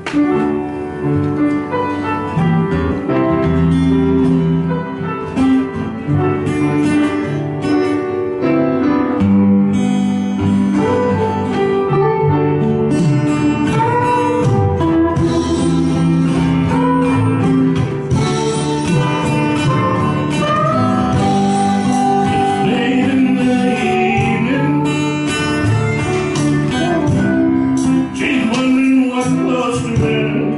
Close to them.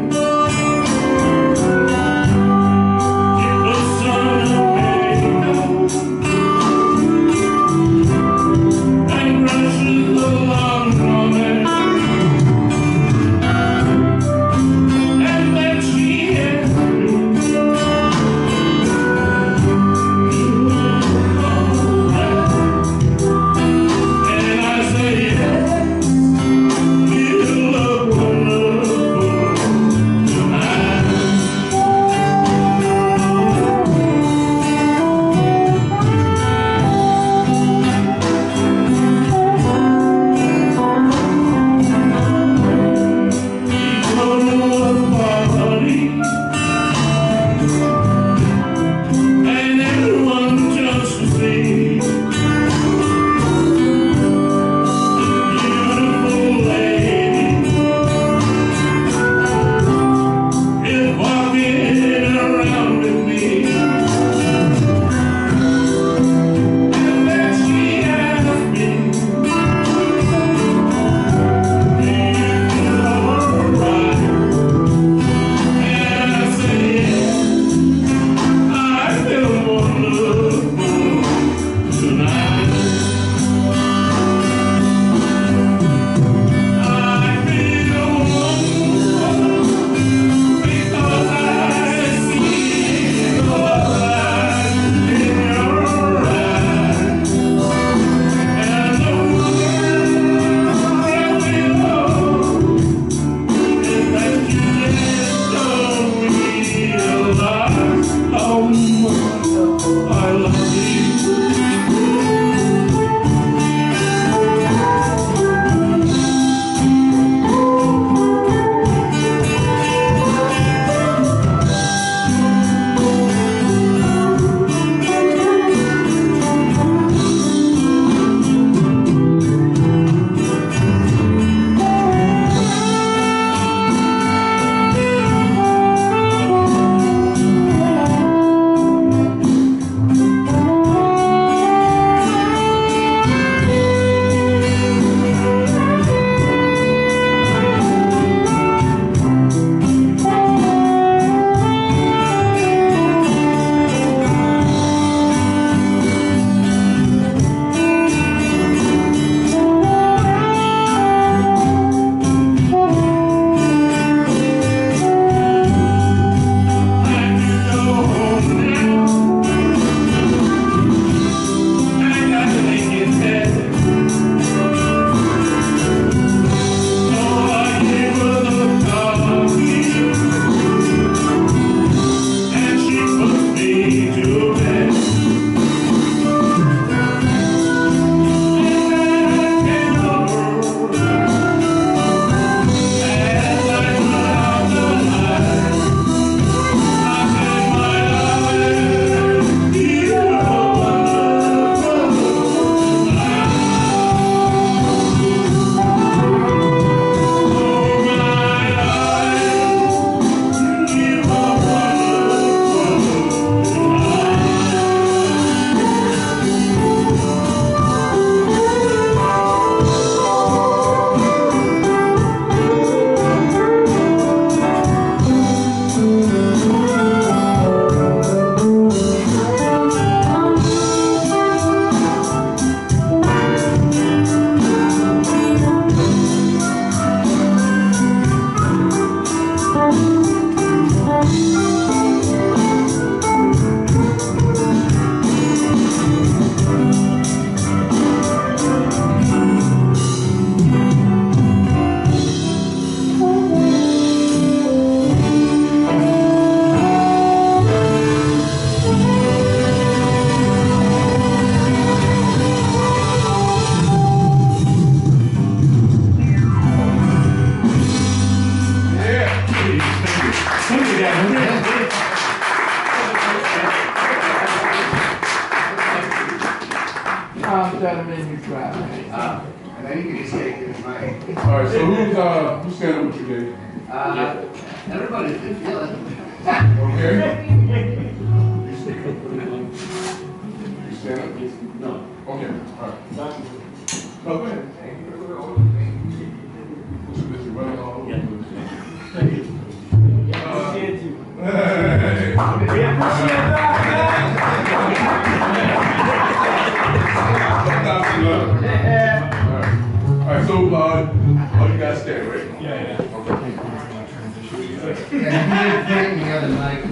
And then you can just take his mic. All right, so who's standing with you, Dave? Everybody's been feeling. Okay. You stand up? No. Okay, all right. No, go ahead. Too busy running all over. Thank you. Appreciate you. Hey. We appreciate that. Sometimes we love it. All right, so, oh, you guys stand, right? Yeah. Okay. Yeah, he didn't bring the other mic.